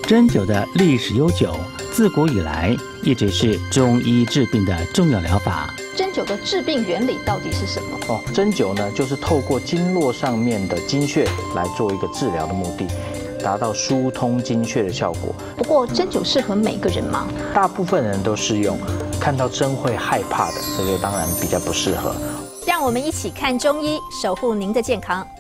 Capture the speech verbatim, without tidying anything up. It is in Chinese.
针灸的历史悠久，自古以来一直是中医治病的重要疗法。 针灸的治病原理到底是什么？ 哦，针灸呢，就是透过经络上面的经穴来做一个治疗的目的，达到疏通经穴的效果。 不过，针灸适合每个人吗？ 大部分人都适用，看到针会害怕的，这个当然比较不适合。 让我们一起看中医，守护您的健康。